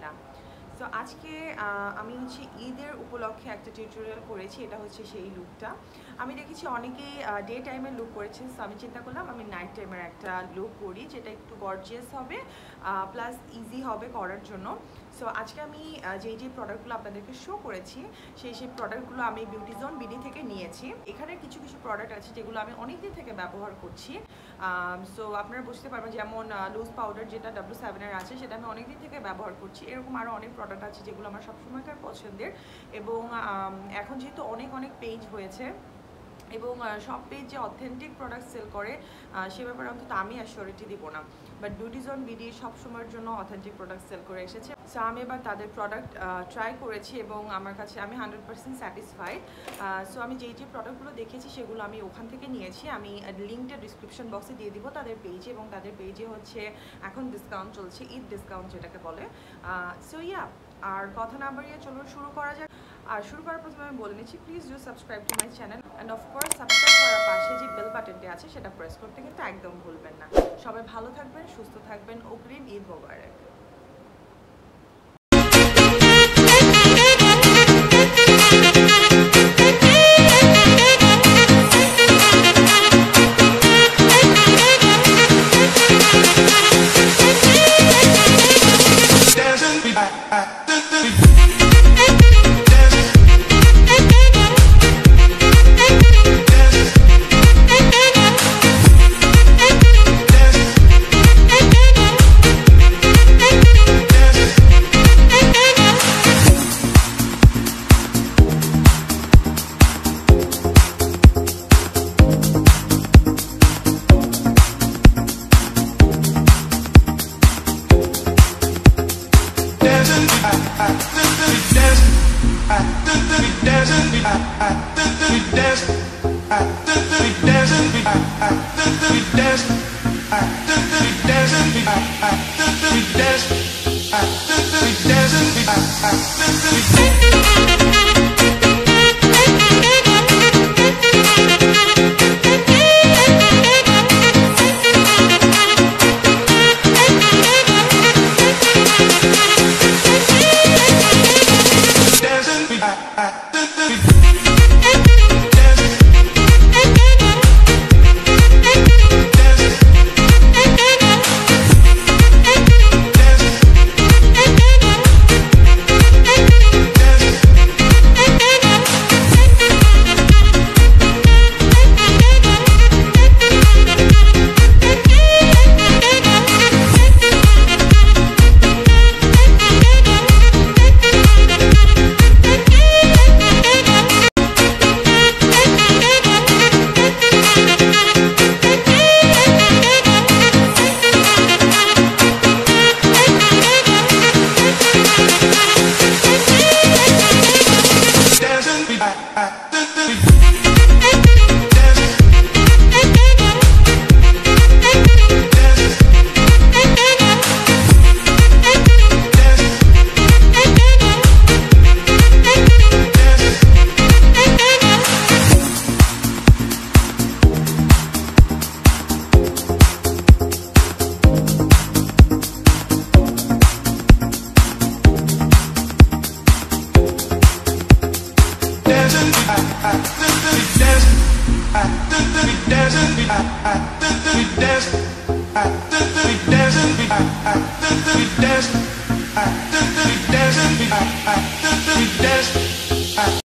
না। সো আজকে আমি হচ্ছে ঈদের উপলক্ষে একটা টিউটোরিয়াল করেছি, এটা হচ্ছে সেই লুকটা। আমি দেখেছি অনেকেই ডে টাইমের লুক করেছে, সো আমি চিন্তা করলাম আমি নাইট টাইমের একটা লুক করি যেটা একটু গর্জিয়াস হবে প্লাস ইজি হবে করার জন্য। সো আজকে আমি যে প্রোডাক্টগুলো আপনাদেরকে শো করেছি সেই প্রোডাক্টগুলো আমি বিউটি জোন বিডি থেকে নিয়েছি। এখানে কিছু প্রোডাক্ট আছে যেগুলো আমি অনেকদিন থেকে ব্যবহার করছি। সো আপনারা বুঝতে পারবেন, যেমন লুজ পাউডার যেটা W7-এর আছে সেটা আমি অনেকদিন থেকে ব্যবহার করছি। এরকম আরও অনেক প্রোডাক্ট আছে যেগুলো আমার সবসময়কার পছন্দের, এবং এখন যেহেতু অনেক পেজ হয়েছে এবং সব পেজ যে অথেন্টিক প্রোডাক্ট সেল করে সে ব্যাপারে অন্তত আমি অ্যাসিওরিটি দিব না, বাট বিউটি জোন বিডি সবসময়ের জন্য অথেন্টিক প্রোডাক্ট সেল করে এসেছে। সো আমি এবার তাদের প্রোডাক্ট ট্রাই করেছি এবং আমার কাছে আমি 100% স্যাটিসফাইড। সো আমি যেই প্রোডাক্টগুলো দেখেছি সেগুলো আমি ওখান থেকে নিয়েছি। আমি লিঙ্কটা ডিসক্রিপশন বক্সে দিয়ে দিব তাদের পেজে, এবং তাদের পেজে হচ্ছে এখন ডিসকাউন্ট চলছে, ঈদ ডিসকাউন্ট যেটাকে বলে। সো আর কথা না বাড়িয়ে চলুন শুরু করা যাক। আর শুরু করার প্রথমে আমি বলে নিচ্ছি, please do subscribe to my channel, and of course subscribe করার পাশে যে বেল বাটনটি আছে সেটা প্রেস করতে কিন্তু একদম ভুলবেন না। সবাই ভালো থাকবেন, সুস্থ থাকবেন, অগ্রিম ঈদ মোবারক।